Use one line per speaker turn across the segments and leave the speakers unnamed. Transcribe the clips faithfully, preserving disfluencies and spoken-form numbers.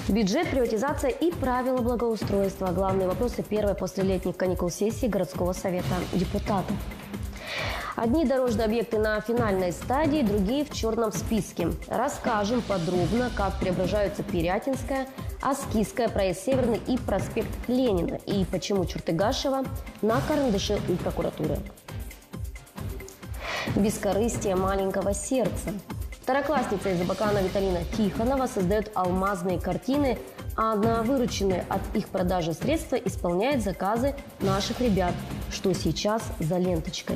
Бюджет, приватизация и правила благоустройства. Главные вопросы первой после летних каникул сессии городского совета депутатов. Одни дорожные объекты на финальной стадии, другие в черном списке. Расскажем подробно, как преображаются Пирятинская, Аскизская, проезд Северный и проспект Ленина. И почему Чуртыгашева на карандаше у прокуратуры. Бескорыстие маленького сердца. Второклассница из Абакана Виталина Тихонова создает алмазные картины, а на вырученные от их продажи средства исполняет заказы наших ребят. Что сейчас за ленточкой?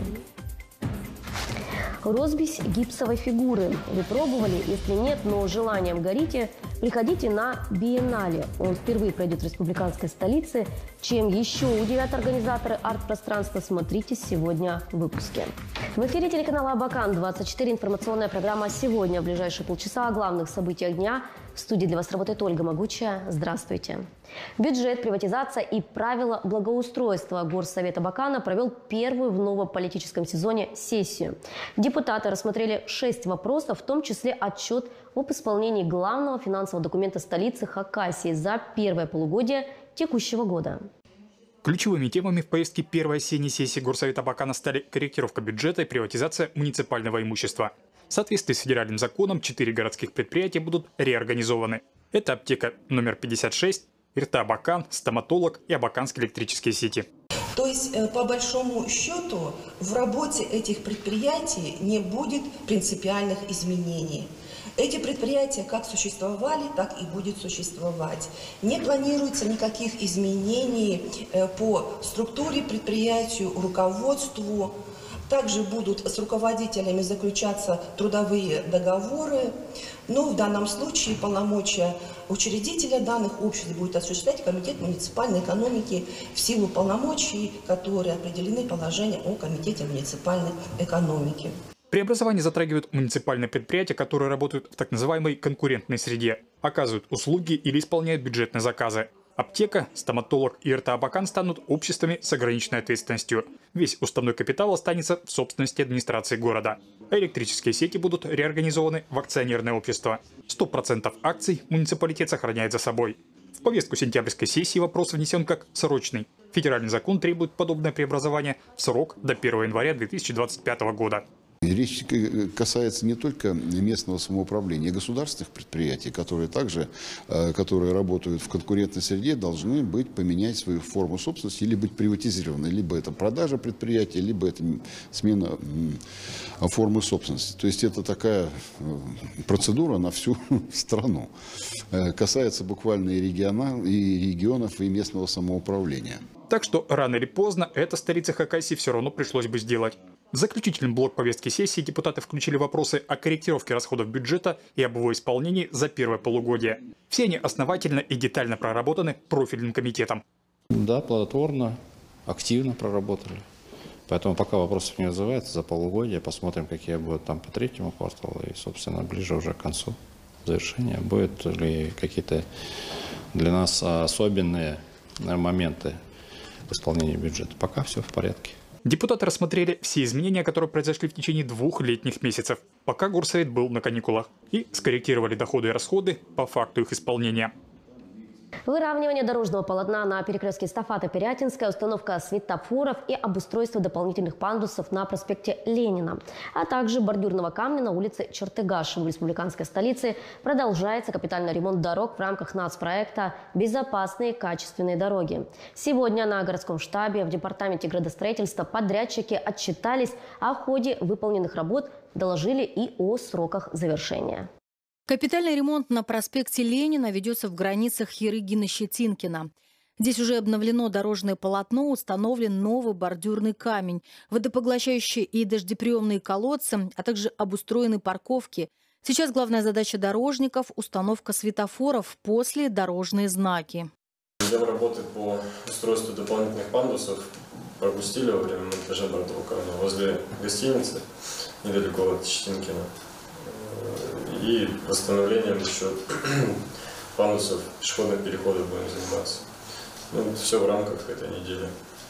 Роспись гипсовой фигуры. Вы пробовали? Если нет, но желанием горите, приходите на биеннале. Он впервые пройдет в республиканской столице. Чем еще удивят организаторы арт-пространства, смотрите сегодня в выпуске. В эфире телеканала Абакан двадцать четыре. Информационная программа «Сегодня». В ближайшие полчаса о главных событиях дня. В студии для вас работает Ольга Могучая. Здравствуйте. Бюджет, приватизация и правила благоустройства. Горсовет Абакана провел первую в новом политическом сезоне сессию. Депутаты рассмотрели шесть вопросов, в том числе отчет об исполнении главного финансового документа столицы Хакасии за первое полугодие текущего года.
Ключевыми темами в повестке первой осенней сессии Горсовета Абакана стали корректировка бюджета и приватизация муниципального имущества. В соответствии с федеральным законом четыре городских предприятия будут реорганизованы. Это аптека номер пятьдесят шесть, ИРТА Абакан, стоматолог и Абаканские электрические сети.
То есть, по большому счету, в работе этих предприятий не будет принципиальных изменений. Эти предприятия как существовали, так и будут существовать. Не планируется никаких изменений по структуре предприятия, руководству. Также будут с руководителями заключаться трудовые договоры. Но в данном случае полномочия учредителя данных обществ будет осуществлять Комитет муниципальной экономики в силу полномочий, которые определены положением о Комитете муниципальной экономики.
Преобразование затрагивают муниципальные предприятия, которые работают в так называемой конкурентной среде, оказывают услуги или исполняют бюджетные заказы. Аптека, стоматолог и ИРТА Абакан станут обществами с ограниченной ответственностью. Весь уставной капитал останется в собственности администрации города. А электрические сети будут реорганизованы в акционерное общество. сто процентов акций муниципалитет сохраняет за собой. В повестку сентябрьской сессии вопрос внесен как срочный. Федеральный закон требует подобное преобразование в срок до первого января две тысячи двадцать пятого года.
Речь касается не только местного самоуправления, а государственных предприятий, которые также, которые работают в конкурентной среде, должны быть поменять свою форму собственности или быть приватизированы. Либо это продажа предприятия, либо это смена формы собственности. То есть это такая процедура на всю страну. Касается буквально и, региона, и регионов, и местного самоуправления.
Так что рано или поздно это столице Хакасии все равно пришлось бы сделать. В заключительный блок повестки сессии депутаты включили вопросы о корректировке расходов бюджета и об его исполнении за первое полугодие. Все они основательно и детально проработаны профильным комитетом.
Да, плодотворно, активно проработали. Поэтому пока вопросов не вызывается, за полугодие посмотрим, какие будут там по третьему кварталу. И, собственно, ближе уже к концу завершения. Будут ли какие-то для нас особенные моменты в исполнении бюджета. Пока все в порядке.
Депутаты рассмотрели все изменения, которые произошли в течение двух летних месяцев, пока Горсовет был на каникулах, и скорректировали доходы и расходы по факту их исполнения.
Выравнивание дорожного полотна на перекрестке Стафата-Пирятинская, установка светофоров и обустройство дополнительных пандусов на проспекте Ленина, а также бордюрного камня на улице Чуртыгашева в республиканской столице продолжается капитальный ремонт дорог в рамках нацпроекта «Безопасные качественные дороги». Сегодня на городском штабе в департаменте градостроительства подрядчики отчитались о ходе выполненных работ, доложили и о сроках завершения.
Капитальный ремонт на проспекте Ленина ведется в границах Ярыгина-Щетинкина. Здесь уже обновлено дорожное полотно, установлен новый бордюрный камень, водопоглощающие и дождеприемные колодцы, а также обустроены парковки. Сейчас главная задача дорожников – установка светофоров, после – дорожные знаки.
Идем работы по устройству дополнительных пандусов. Пропустили во время монтажа бордюрного камня возле гостиницы, недалеко от Щетинкина. И восстановлением еще пандусов пешеходных переходов будем заниматься. Ну, все в рамках этой недели.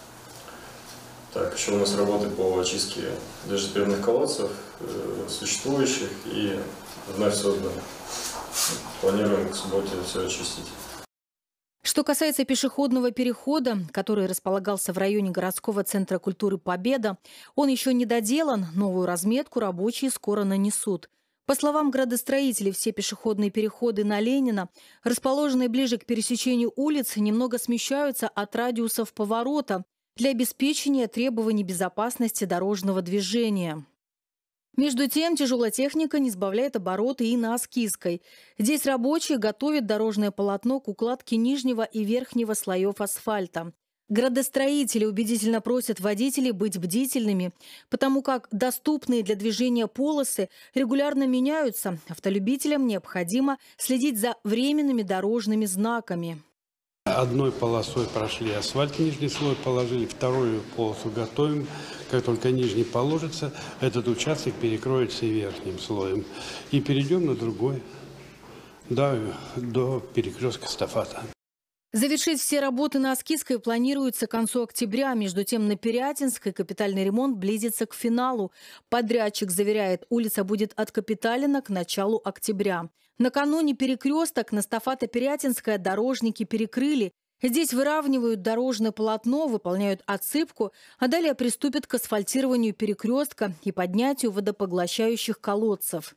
Так, еще у нас работы по очистке дождеприемных колодцев, э, существующих и вновь созданных. планируем к субботе все очистить.
Что касается пешеходного перехода, который располагался в районе городского центра культуры «Победа», он еще не доделан, новую разметку рабочие скоро нанесут. По словам градостроителей, все пешеходные переходы на Ленина, расположенные ближе к пересечению улиц, немного смещаются от радиусов поворота для обеспечения требований безопасности дорожного движения. Между тем, тяжелая техника не сбавляет обороты и на Аскизской. Здесь рабочие готовят дорожное полотно к укладке нижнего и верхнего слоев асфальта. Градостроители убедительно просят водителей быть бдительными, потому как доступные для движения полосы регулярно меняются. Автолюбителям необходимо следить за временными дорожными знаками.
Одной полосой прошли асфальт, нижний слой положили, вторую полосу готовим. Как только нижний положится, этот участок перекроется и верхним слоем. И перейдем на другой, да, до перекрестка Стафата.
Завершить все работы на Аскизской планируется к концу октября. Между тем, на Пирятинской капитальный ремонт близится к финалу. Подрядчик заверяет, улица будет откапиталена к началу октября. Накануне перекресток на Стафата-Пирятинская дорожники перекрыли. Здесь выравнивают дорожное полотно, выполняют отсыпку, а далее приступят к асфальтированию перекрестка и поднятию водопоглощающих колодцев.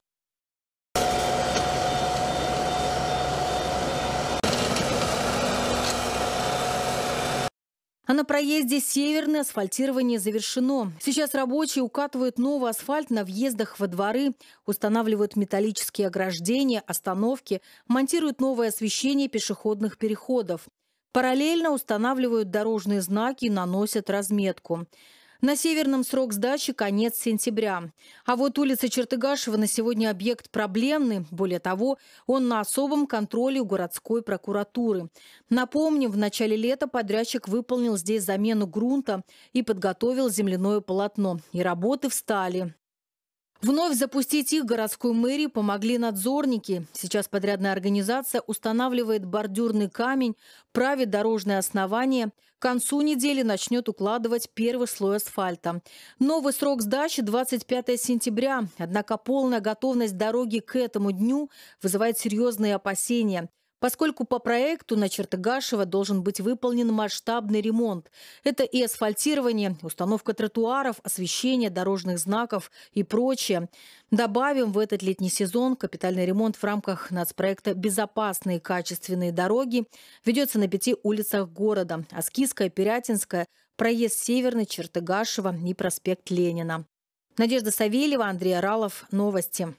А на проезде Северный асфальтирование завершено. Сейчас рабочие укатывают новый асфальт на въездах во дворы, устанавливают металлические ограждения, остановки, монтируют новое освещение пешеходных переходов. Параллельно устанавливают дорожные знаки и наносят разметку. На Северном срок сдачи конец сентября. А вот улица Чертыгашева на сегодня объект проблемный. Более того, он на особом контроле у городской прокуратуры. Напомним, в начале лета подрядчик выполнил здесь замену грунта и подготовил земляное полотно. И работы встали. Вновь запустить их городской мэрии помогли надзорники. Сейчас подрядная организация устанавливает бордюрный камень, правит дорожное основание. К концу недели начнет укладывать первый слой асфальта. Новый срок сдачи – двадцать пятое сентября. Однако полная готовность дороги к этому дню вызывает серьезные опасения. Поскольку по проекту на Чертыгашева должен быть выполнен масштабный ремонт. Это и асфальтирование, установка тротуаров, освещение дорожных знаков и прочее. Добавим, в этот летний сезон капитальный ремонт в рамках нацпроекта «Безопасные качественные дороги» ведется на пяти улицах города – Аскизская, Пирятинская, проезд Северный, Чертыгашева и проспект Ленина. Надежда Савельева, Андрей Аралов. Новости.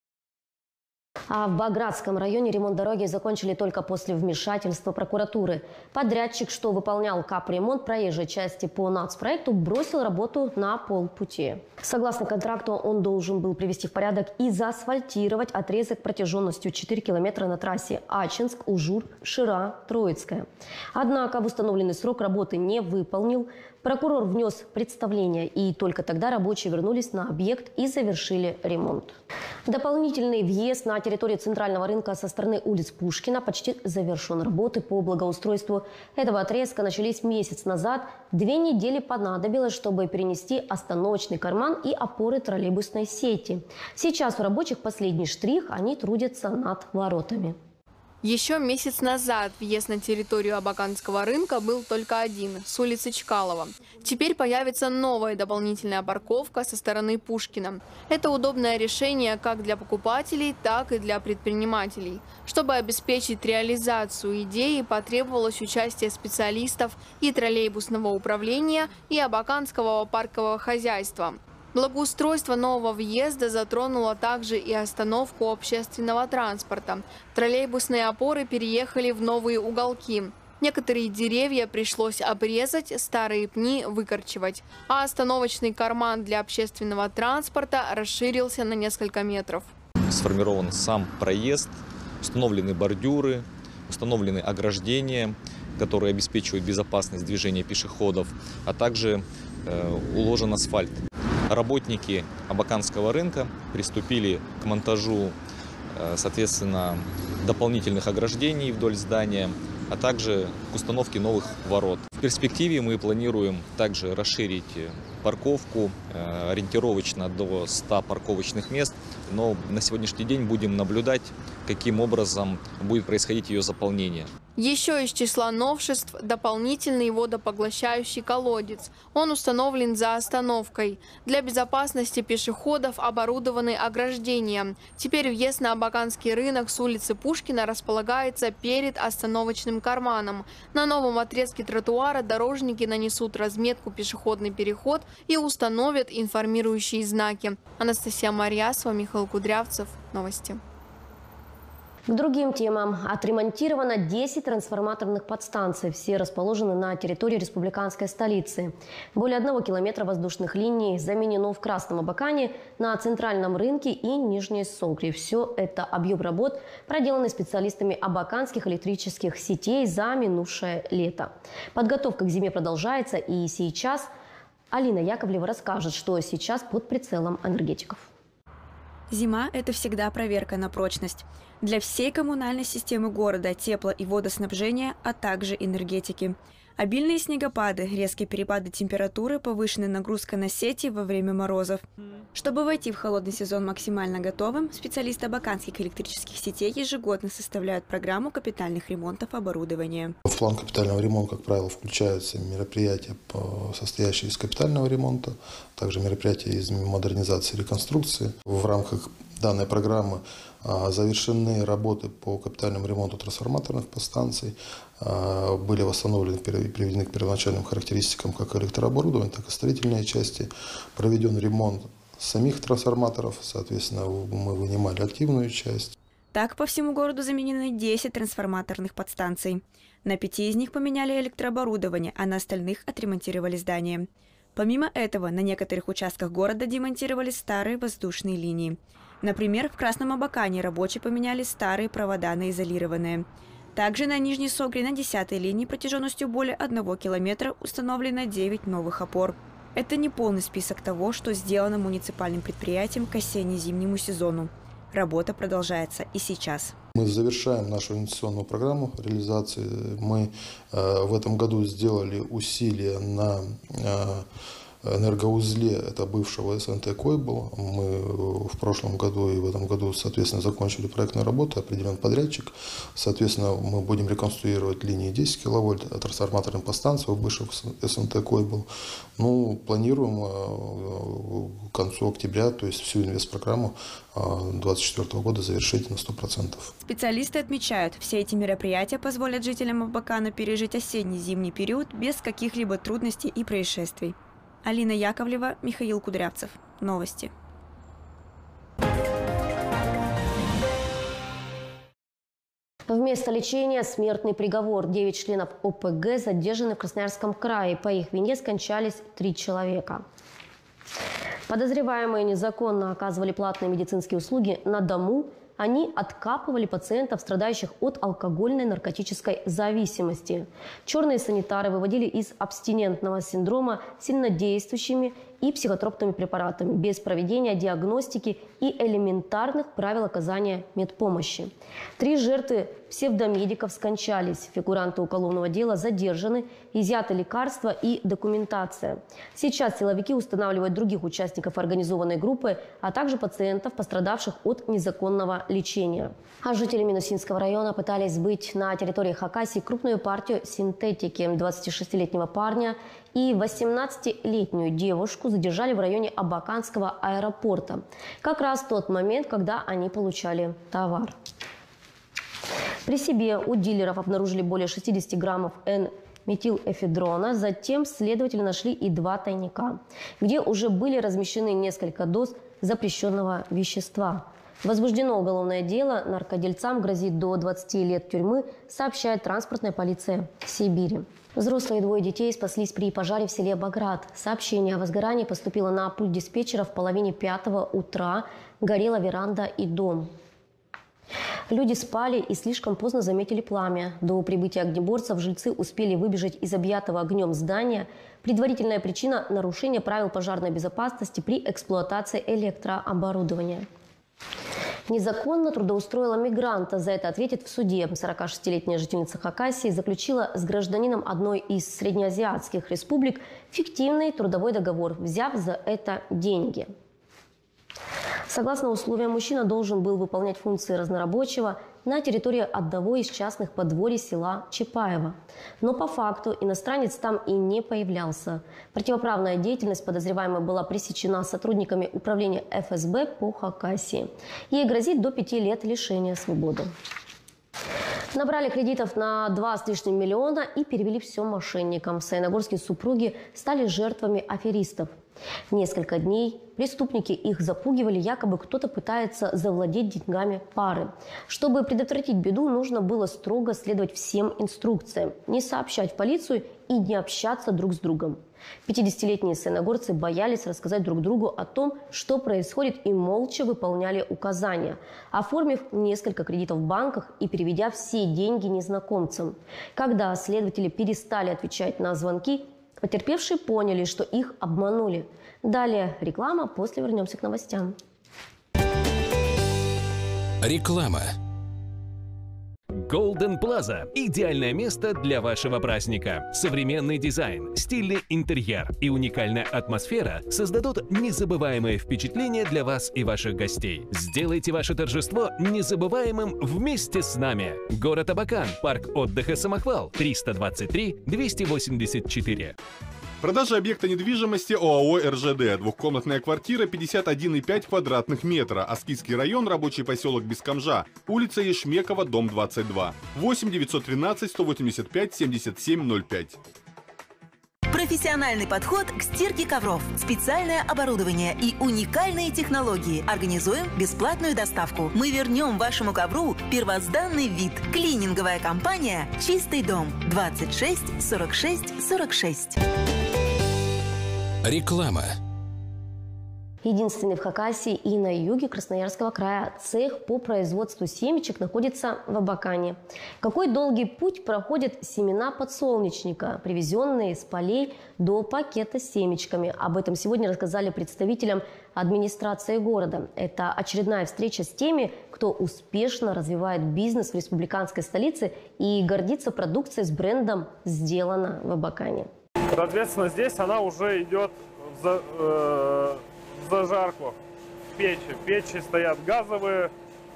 А в Багратском районе ремонт дороги закончили только после вмешательства прокуратуры. Подрядчик, что выполнял капремонт проезжей части по нацпроекту, бросил работу на полпути. Согласно контракту, он должен был привести в порядок и заасфальтировать отрезок протяженностью четыре километра на трассе Ачинск, Ужур, Шира, Троицкая. Однако в установленный срок работы не выполнил. Прокурор внес представление, и только тогда рабочие вернулись на объект и завершили ремонт. Дополнительный въезд на территорию центрального рынка со стороны улиц Пушкина почти завершен. Работы по благоустройству этого отрезка начались месяц назад. Две недели понадобилось, чтобы перенести остановочный карман и опоры троллейбусной сети. Сейчас у рабочих последний штрих, они трудятся над воротами.
Еще месяц назад въезд на территорию Абаканского рынка был только один, с улицы Чкалова. Теперь появится новая дополнительная парковка со стороны Пушкина. Это удобное решение как для покупателей, так и для предпринимателей. Чтобы обеспечить реализацию идеи, потребовалось участие специалистов и троллейбусного управления, и Абаканского паркового хозяйства. Благоустройство нового въезда затронуло также и остановку общественного транспорта. Троллейбусные опоры переехали в новые уголки. Некоторые деревья пришлось обрезать, старые пни выкорчевать. А остановочный карман для общественного транспорта расширился на несколько метров.
Сформирован сам проезд, установлены бордюры, установлены ограждения, которые обеспечивают безопасность движения пешеходов, а также э, уложен асфальт. Работники Абаканского рынка приступили к монтажу, соответственно, дополнительных ограждений вдоль здания, а также к установке новых ворот. В перспективе мы планируем также расширить парковку, ориентировочно до ста парковочных мест, но на сегодняшний день будем наблюдать, каким образом будет происходить ее заполнение.
Еще из числа новшеств – дополнительный водопоглощающий колодец. Он установлен за остановкой. Для безопасности пешеходов оборудованы ограждения. Теперь въезд на Абаканский рынок с улицы Пушкина располагается перед остановочным карманом. На новом отрезке тротуара дорожники нанесут разметку «Пешеходный переход» и установят информирующие знаки. Анастасия Марьясова, Михаил Кудрявцев. Новости.
К другим темам. Отремонтировано десять трансформаторных подстанций. Все расположены на территории республиканской столицы. Более одного километра воздушных линий заменено в Красном Абакане, на Центральном рынке и Нижней Согре. Все это объем работ, проделанный специалистами абаканских электрических сетей за минувшее лето. Подготовка к зиме продолжается, и сейчас Алина Яковлева расскажет, что сейчас под прицелом энергетиков.
Зима – это всегда проверка на прочность. Для всей коммунальной системы города, тепло- и водоснабжения, а также энергетики. Обильные снегопады, резкие перепады температуры, повышенная нагрузка на сети во время морозов. Чтобы войти в холодный сезон максимально готовым, специалисты абаканских электрических сетей ежегодно составляют программу капитальных ремонтов оборудования.
В план капитального ремонта, как правило, включаются мероприятия, состоящие из капитального ремонта, также мероприятия из модернизации и реконструкции. В рамках данной программы завершены работы по капитальному ремонту трансформаторных подстанций, были восстановлены и приведены к первоначальным характеристикам как электрооборудования, так и строительные части. Проведен ремонт самих трансформаторов, соответственно, мы вынимали активную часть.
Так, по всему городу заменены десять трансформаторных подстанций. На пяти из них поменяли электрооборудование, а на остальных отремонтировали здания. Помимо этого, на некоторых участках города демонтировали старые воздушные линии. Например, в Красном Абакане рабочие поменяли старые провода на изолированные. Также на Нижней Согре на десятой линии протяженностью более одного километра установлено девять новых опор. Это не полный список того, что сделано муниципальным предприятием к осенне-зимнему сезону. Работа продолжается и сейчас.
Мы завершаем нашу инвестиционную программу реализации. Мы э, в этом году сделали усилия на э, энергоузле, это бывшего СНТ «Койбл». Мы в прошлом году и в этом году, соответственно, закончили проектную работу, определен подрядчик. Соответственно, мы будем реконструировать линии десять киловольт, трансформаторные подстанции у бывшего СНТ «Койбл». Ну, планируем к концу октября, то есть всю инвестпрограмму две тысячи двадцать четвёртого года завершить на сто процентов.
Специалисты отмечают, все эти мероприятия позволят жителям Абакана пережить осенне-зимний период без каких-либо трудностей и происшествий. Алина Яковлева, Михаил Кудрявцев. Новости.
Вместо лечения смертный приговор. Девять членов О П Г задержаны в Красноярском крае. По их вине скончались три человека. Подозреваемые незаконно оказывали платные медицинские услуги на дому. Они откапывали пациентов, страдающих от алкогольной наркотической зависимости. Черные санитары выводили из абстинентного синдрома сильнодействующими и психотропными препаратами без проведения диагностики и элементарных правил оказания медпомощи. Три жертвы псевдомедиков скончались. Фигуранты уголовного дела задержаны, изъяты лекарства и документация. Сейчас силовики устанавливают других участников организованной группы, а также пациентов, пострадавших от незаконного лечения. А жители Минусинского района пытались сбыть на территории Хакасии крупную партию синтетики. двадцатишестилетнего парня и восемнадцатилетнюю девушку задержали в районе Абаканского аэропорта. Как раз в тот момент, когда они получали товар. При себе у дилеров обнаружили более шестидесяти граммов Н-метилэфедрона. Затем следователи нашли и два тайника, где уже были размещены несколько доз запрещенного вещества. Возбуждено уголовное дело, наркодельцам грозит до двадцати лет тюрьмы, сообщает транспортная полиция Сибири. Взрослые двое детей спаслись при пожаре в селе Баграт. Сообщение о возгорании поступило на пульт диспетчера в половине пятого утра. Горела веранда и дом. Люди спали и слишком поздно заметили пламя. До прибытия огнеборцев жильцы успели выбежать из объятого огнем здания. Предварительная причина – нарушение правил пожарной безопасности при эксплуатации электрооборудования. Незаконно трудоустроила мигранта. За это ответит в суде. сорокашестилетняя жительница Хакасии заключила с гражданином одной из среднеазиатских республик фиктивный трудовой договор, взяв за это деньги. Согласно условиям, мужчина должен был выполнять функции разнорабочего на территории одного из частных подворий села Чапаево. Но по факту иностранец там и не появлялся. Противоправная деятельность подозреваемой была пресечена сотрудниками управления эф эс бэ по Хакасии. Ей грозит до пяти лет лишения свободы. Набрали кредитов на два с лишним миллиона и перевели все мошенникам. Саяногорские супруги стали жертвами аферистов. Несколько дней преступники их запугивали, якобы кто-то пытается завладеть деньгами пары. Чтобы предотвратить беду, нужно было строго следовать всем инструкциям, не сообщать в полицию и не общаться друг с другом. пятидесятилетние саяногорцы боялись рассказать друг другу о том, что происходит, и молча выполняли указания, оформив несколько кредитов в банках и переведя все деньги незнакомцам. Когда следователи перестали отвечать на звонки, потерпевшие поняли, что их обманули. Далее реклама, после вернемся к новостям.
Реклама. Golden Plaza – идеальное место для вашего праздника. Современный дизайн, стильный интерьер и уникальная атмосфера создадут незабываемое впечатление для вас и ваших гостей. Сделайте ваше торжество незабываемым вместе с нами. Город Абакан, парк отдыха «Самохвал», триста двадцать три двести восемьдесят четыре.
Продажа объекта недвижимости ОАО эр жэ дэ. Двухкомнатная квартира, пятьдесят один и пять квадратных метра. Аскитский район, рабочий поселок Бескомжа. Улица Ешмекова, дом двадцать два. восемь девятьсот тринадцать сто восемьдесят пять семьдесят семь ноль пять.
Профессиональный подход к стирке ковров, специальное оборудование и уникальные технологии. Организуем бесплатную доставку. Мы вернем вашему ковру первозданный вид. Клининговая компания «Чистый дом». двадцать шесть сорок шесть сорок шесть.
Реклама.
Единственный в Хакасии и на юге Красноярского края цех по производству семечек находится в Абакане. Какой долгий путь проходят семена подсолнечника, привезенные с полей до пакета с семечками. Об этом сегодня рассказали представителям администрации города. Это очередная встреча с теми, кто успешно развивает бизнес в республиканской столице и гордится продукцией с брендом «Сделано в Абакане».
Соответственно, здесь она уже идет в, за, э, в зажарку, в печи. Печи стоят газовые,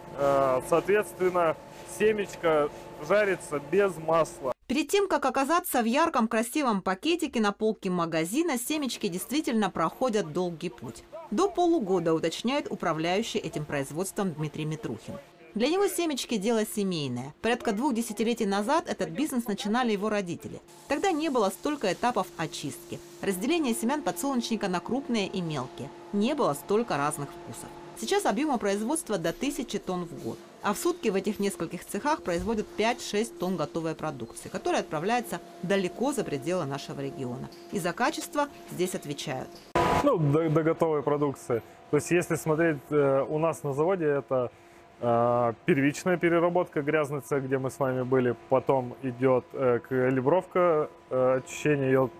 э, соответственно, семечко жарится без масла.
Перед тем, как оказаться в ярком красивом пакетике на полке магазина, семечки действительно проходят долгий путь. До полугода, уточняет управляющий этим производством Дмитрий Митрухин. Для него семечки – дело семейное. Порядка двух десятилетий назад этот бизнес начинали его родители. Тогда не было столько этапов очистки, разделения семян подсолнечника на крупные и мелкие. Не было столько разных вкусов. Сейчас объема производства до тысячи тонн в год. А в сутки в этих нескольких цехах производят пять-шесть тонн готовой продукции, которая отправляется далеко за пределы нашего региона. И за качество здесь отвечают.
Ну, до, до готовой продукции. То есть, если смотреть э, у нас на заводе, это э, первичная переработка, грязный цех, где мы с вами были. Потом идет э, калибровка, э, очищение ее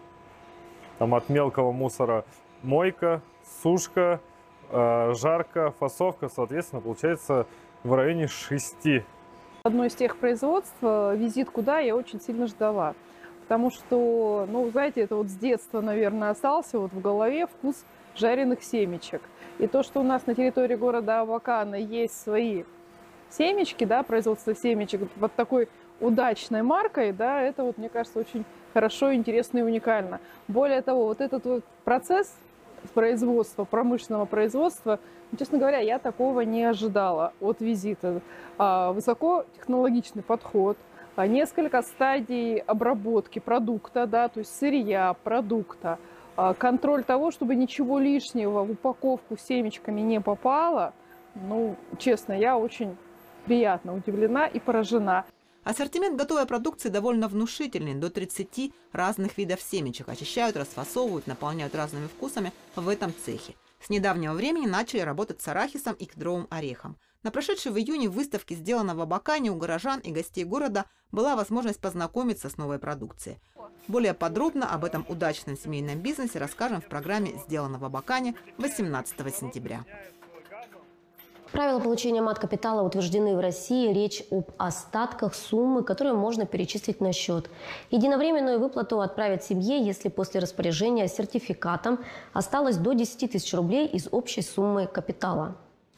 там, от мелкого мусора, мойка, сушка, э, жарка, фасовка. Соответственно, получается в районе шести.
Одно из тех производств, визит куда я очень сильно ждала. Потому что, ну, знаете, это вот с детства, наверное, остался вот в голове вкус жареных семечек. И то, что у нас на территории города Абакана есть свои семечки, да, производство семечек под такой удачной маркой, да, это вот, мне кажется, очень хорошо, интересно и уникально. Более того, вот этот вот процесс производства, промышленного производства, честно говоря, я такого не ожидала от визита. Высокотехнологичный подход, несколько стадий обработки продукта, да, то есть сырья, продукта, контроль того, чтобы ничего лишнего в упаковку с семечками не попало. Ну, честно, я очень приятно удивлена и поражена.
Ассортимент готовой продукции довольно внушительный, до тридцати разных видов семечек. Очищают, расфасовывают, наполняют разными вкусами в этом цехе. С недавнего времени начали работать с арахисом и кедровым орехом. На прошедшей в июне выставке «Сделано в Абакане» у горожан и гостей города была возможность познакомиться с новой продукцией. Более подробно об этом удачном семейном бизнесе расскажем в программе «Сделано в Абакане» восемнадцатого сентября.
Правила получения мат-капитала утверждены в России. Речь об остатках суммы, которые можно перечислить на счет. Единовременную выплату отправят семье, если после распоряжения сертификатом осталось до десяти тысяч рублей из общей суммы капитала.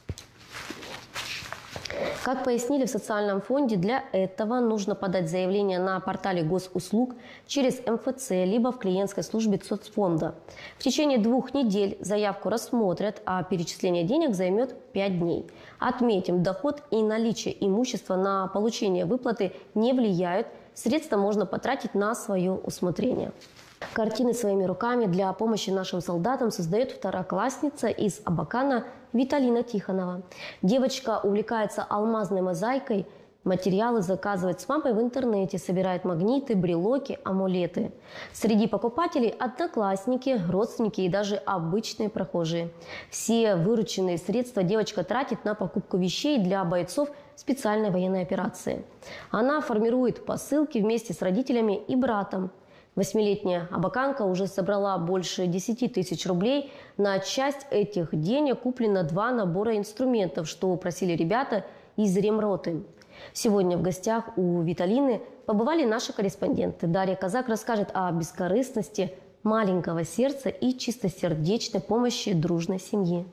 Как пояснили в социальном фонде, для этого нужно подать заявление на портале госуслуг через эм эф цэ, либо в клиентской службе соцфонда. В течение двух недель заявку рассмотрят, а перечисление денег займет пять дней. Отметим, доход и наличие имущества на получение выплаты не влияют. Средства можно потратить на свое усмотрение. Картины своими руками для помощи нашим солдатам создает второклассница из Абакана Виталина Тихонова. Девочка увлекается алмазной мозаикой, материалы заказывает с мамой в интернете, собирает магниты, брелоки, амулеты. Среди покупателей одноклассники, родственники и даже обычные прохожие. Все вырученные средства девочка тратит на покупку вещей для бойцов специальной военной операции. Она формирует посылки вместе с родителями и братом. Восьмилетняя абаканка уже собрала больше десяти тысяч рублей. На часть этих денег куплено два набора инструментов, что просили ребята из ремроты. Сегодня в гостях у Виталины побывали наши корреспонденты. Дарья Казак расскажет о бескорыстности, маленького сердца и чистосердечной помощи дружной семьи.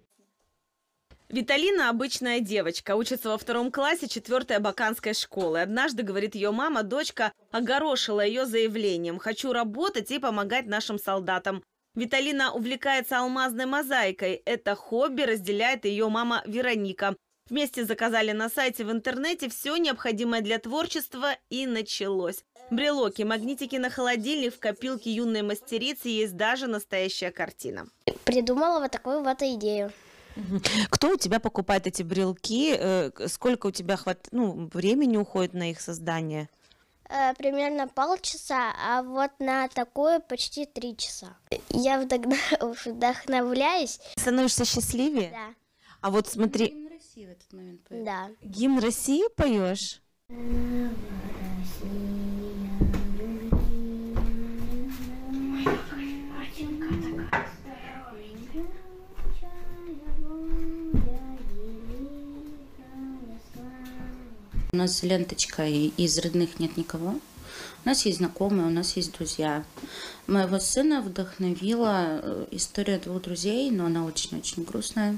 Виталина – обычная девочка, учится во втором классе четвертой абаканской школы. Однажды, говорит ее мама, дочка огорошила ее заявлением: «Хочу работать и помогать нашим солдатам». Виталина увлекается алмазной мозаикой. Это хобби разделяет ее мама Вероника. Вместе заказали на сайте в интернете все необходимое для творчества, и началось. Брелоки, магнитики на холодильник, в копилке юной мастерицы есть даже настоящая картина.
Придумала вот такую вот идею.
Кто у тебя покупает эти брелки? Сколько у тебя хват... ну, времени уходит на их создание?
Э, примерно полчаса, а вот на такое почти три часа. Я вдохна... вдохновляюсь.
Становишься счастливее?
Да.
А вот смотри...
Гимн России в этот момент поешь. Да.
Гимн России поешь?
У нас ленточка, и из родных нет никого. У нас есть знакомые, у нас есть друзья. Моего сына вдохновила история двух друзей, но она очень-очень грустная.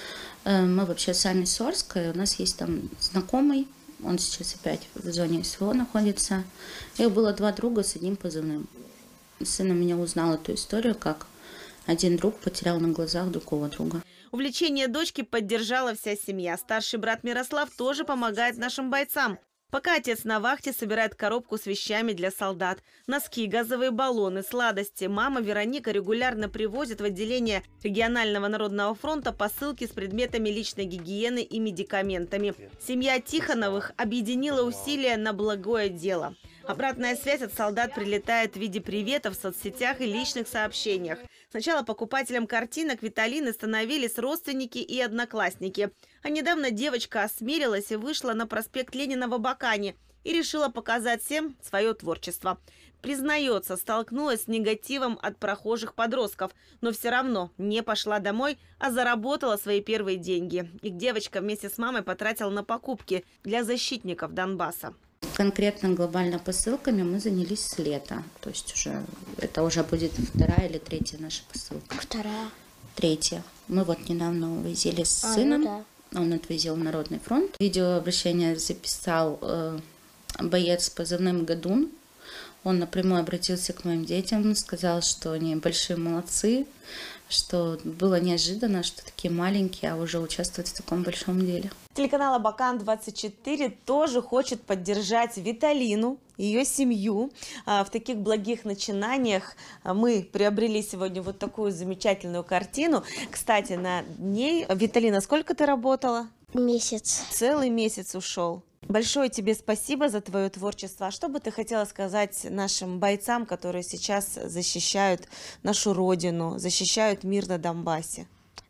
Мы вообще сами с Орска, и у нас есть там знакомый, он сейчас опять в зоне СВО находится. Их было два друга с одним позывным. Сын у меня узнал эту историю, как один друг потерял на глазах другого друга.
Увлечение дочки поддержала вся семья. Старший брат Мирослав тоже помогает нашим бойцам. Пока отец на вахте собирает коробку с вещами для солдат. Носки, газовые баллоны, сладости. Мама Вероника регулярно привозит в отделение регионального народного фронта посылки с предметами личной гигиены и медикаментами. Семья Тихоновых объединила усилия на благое дело. Обратная связь от солдат прилетает в виде приветов в соцсетях и личных сообщениях. Сначала покупателям картинок Виталины становились родственники и одноклассники. А недавно девочка осмелилась и вышла на проспект Ленина в Абакане и решила показать всем свое творчество. Признается, столкнулась с негативом от прохожих подростков, но все равно не пошла домой, а заработала свои первые деньги. Их девочка вместе с мамой потратила на покупки для защитников Донбасса.
Конкретно глобально посылками мы занялись с лета. То есть уже это уже будет вторая или третья наша посылка.
Вторая.
Третья. Мы вот недавно увозили с
а,
сыном.
Ну да.
Он отвозил в Народный фронт. Видеообращение записал э, боец с позывным «Гадун». Он напрямую обратился к моим детям, сказал, что они большие молодцы, что было неожиданно, что такие маленькие, а уже участвуют в таком большом деле.
Телеканал Абакан двадцать четыре тоже хочет поддержать Виталину, ее семью в таких благих начинаниях. Мы приобрели сегодня вот такую замечательную картину. Кстати, на ней, Виталина, сколько ты работала?
Месяц.
Целый месяц ушел. Большое тебе спасибо за твое творчество. А что бы ты хотела сказать нашим бойцам, которые сейчас защищают нашу родину, защищают мир на Донбассе?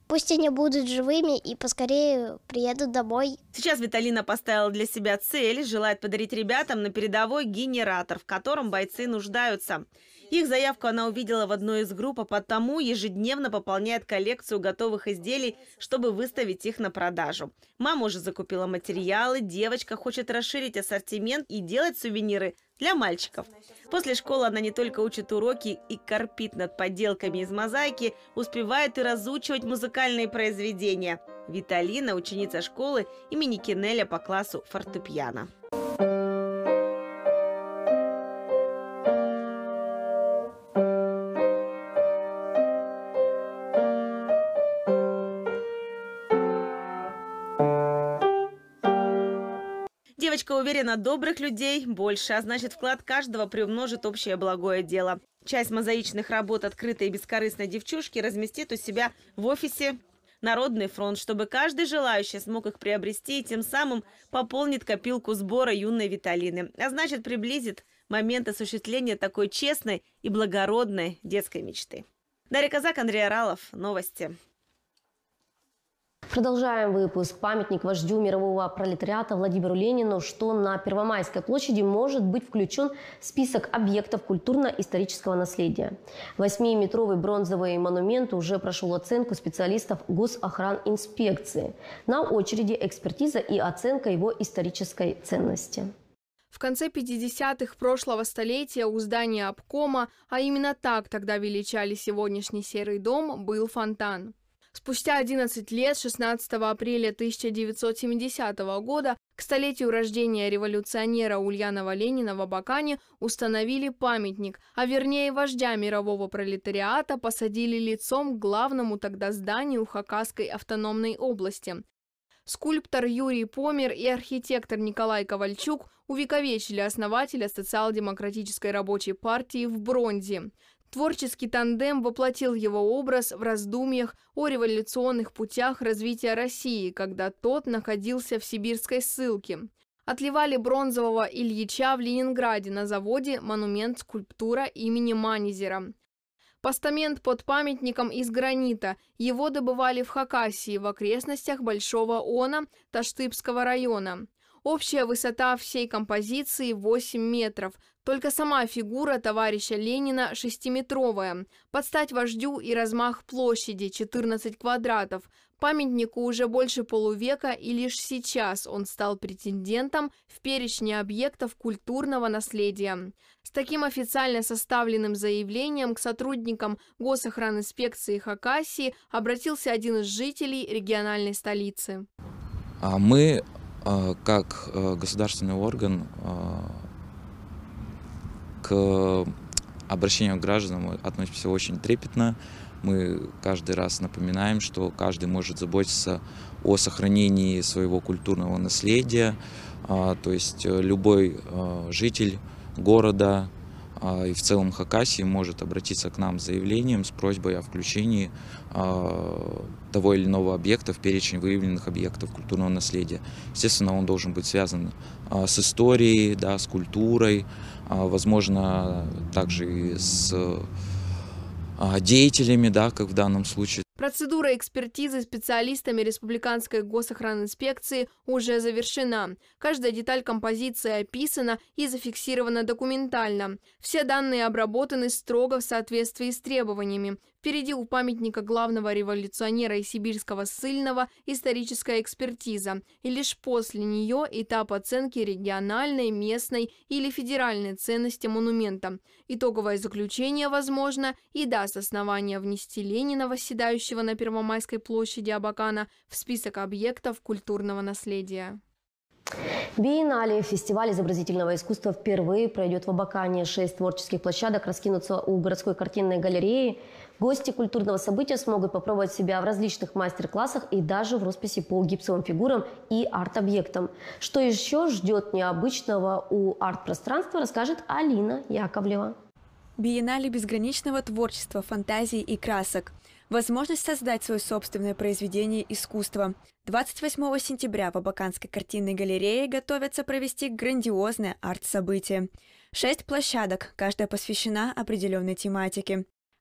Пусть они будут живыми и поскорее приедут домой.
Сейчас Виталина поставила для себя цель, желает подарить ребятам на передовой генератор, в котором бойцы нуждаются. Их заявку она увидела в одной из групп, а потому ежедневно пополняет коллекцию готовых изделий, чтобы выставить их на продажу. Мама уже закупила материалы, девочка хочет расширить ассортимент и делать сувениры для мальчиков. После школы она не только учит уроки и корпит над поделками из мозаики, успевает и разучивать музыкальные произведения. Виталина – ученица школы имени Кинеля по классу фортепиано. Девочка уверена, добрых людей больше, а значит, вклад каждого приумножит общее благое дело. Часть мозаичных работ открытой и бескорыстной девчушки разместит у себя в офисе Народный фронт, чтобы каждый желающий смог их приобрести и тем самым пополнит копилку сбора юной Виталины. А значит, приблизит момент осуществления такой честной и благородной детской мечты. Дарья Казак, Андрей Оралов. Новости.
Продолжаем выпуск. Памятник вождю мирового пролетариата Владимиру Ленину, что на Первомайской площади может быть включен в список объектов культурно-исторического наследия. Восьмиметровый бронзовый монумент уже прошел оценку специалистов госохранинспекции. На очереди экспертиза и оценка его исторической ценности.
В конце пятидесятых прошлого столетия у здания обкома, а именно так тогда величали сегодняшний Серый дом, был фонтан. Спустя одиннадцать лет, шестнадцатого апреля тысяча девятьсот семидесятого года, к столетию рождения революционера Ульянова Ленина в Абакане установили памятник, а вернее вождя мирового пролетариата посадили лицом к главному тогда зданию Хакасской автономной области. Скульптор Юрий Помер и архитектор Николай Ковальчук увековечили основателя социал-демократической рабочей партии в бронзе. Творческий тандем воплотил его образ в раздумьях о революционных путях развития России, когда тот находился в сибирской ссылке. Отливали бронзового Ильича в Ленинграде на заводе монумент скульптура имени Манезера. Постамент под памятником из гранита. Его добывали в Хакасии, в окрестностях Большого Она Таштыбского района. Общая высота всей композиции восемь метров. Только сама фигура товарища Ленина шестиметровая. Под стать вождю и размах площади четырнадцать квадратов. Памятнику уже больше полувека, и лишь сейчас он стал претендентом в перечне объектов культурного наследия. С таким официально составленным заявлением к сотрудникам Госохранинспекции Хакасии обратился один из жителей региональной столицы.
Мы, как государственный орган, к обращению к гражданам относимся очень трепетно. Мы каждый раз напоминаем, что каждый может заботиться о сохранении своего культурного наследия. То есть любой житель города и в целом Хакасии может обратиться к нам с заявлением, с просьбой о включении того или иного объекта в перечень выявленных объектов культурного наследия. Естественно, он должен быть связан с историей, да, с культурой, возможно, также и с деятелями, да, как в данном случае.
Процедура экспертизы специалистами Республиканской госохранинспекции уже завершена. Каждая деталь композиции описана и зафиксирована документально. Все данные обработаны строго в соответствии с требованиями. Впереди у памятника главного революционера и сибирского ссыльного историческая экспертиза. И лишь после нее этап оценки региональной, местной или федеральной ценности монумента. Итоговое заключение, возможно, и даст основание внести Ленина, восседающего на Первомайской площади Абакана, в список объектов культурного наследия.
Биеннале, фестиваль изобразительного искусства, впервые пройдет в Абакане. Шесть творческих площадок раскинутся у городской картинной галереи. Гости культурного события смогут попробовать себя в различных мастер-классах и даже в росписи по гипсовым фигурам и арт-объектам. Что еще ждет необычного у арт-пространства, расскажет Алина Яковлева.
Биеннале безграничного творчества, фантазии и красок. Возможность создать свое собственное произведение искусства. двадцать восьмого сентября в Абаканской картинной галерее готовятся провести грандиозное арт-событие. Шесть площадок, каждая посвящена определенной тематике.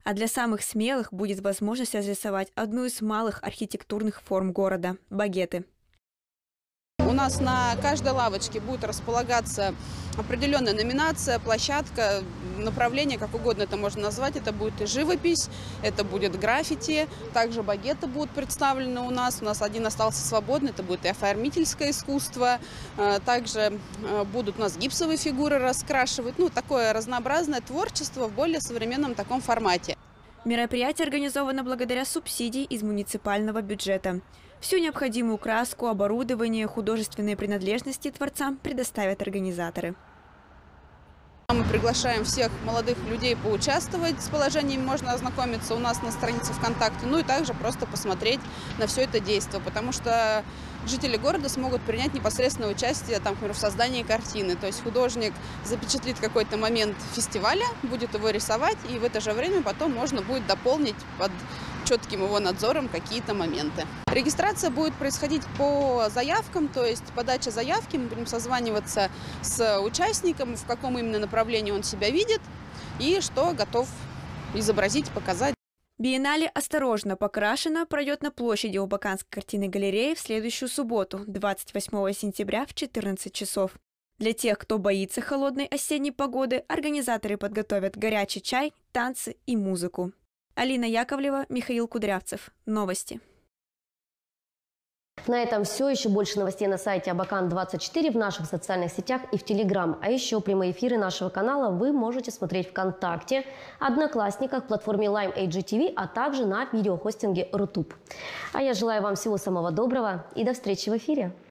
А для самых смелых будет возможность разрисовать одну из малых архитектурных форм города – багеты.
У нас на каждой лавочке будет располагаться определенная номинация, площадка, направление, как угодно это можно назвать. Это будет и живопись, это будет граффити, также багеты будут представлены у нас. У нас один остался свободный, это будет и оформительское искусство. Также будут у нас гипсовые фигуры раскрашивать. Ну, такое разнообразное творчество в более современном таком формате.
Мероприятие организовано благодаря субсидий из муниципального бюджета. Всю необходимую краску, оборудование, художественные принадлежности творцам предоставят организаторы.
Мы приглашаем всех молодых людей поучаствовать. С положениями можно ознакомиться у нас на странице ВКонтакте, ну и также просто посмотреть на все это действие, потому что жители города смогут принять непосредственное участие, там, например, в создании картины. То есть художник запечатлит какой-то момент фестиваля, будет его рисовать, и в это же время потом можно будет дополнить под четким его надзором какие-то моменты. Регистрация будет происходить по заявкам, то есть подача заявки, мы будем созваниваться с участником, в каком именно направлении он себя видит и что готов изобразить, показать.
Биеннале «Осторожно, покрашено» пройдет на площади Абаканской картинной галереи в следующую субботу, двадцать восьмого сентября в четырнадцать часов. Для тех, кто боится холодной осенней погоды, организаторы подготовят горячий чай, танцы и музыку. Алина Яковлева, Михаил Кудрявцев. Новости.
На этом все. Еще больше новостей на сайте Абакан двадцать четыре, в наших социальных сетях и в Телеграм. А еще прямые эфиры нашего канала вы можете смотреть ВКонтакте, Одноклассниках, платформе Lime эй джи ти ви, а также на видеохостинге Рутуб. А я желаю вам всего самого доброго и до встречи в эфире.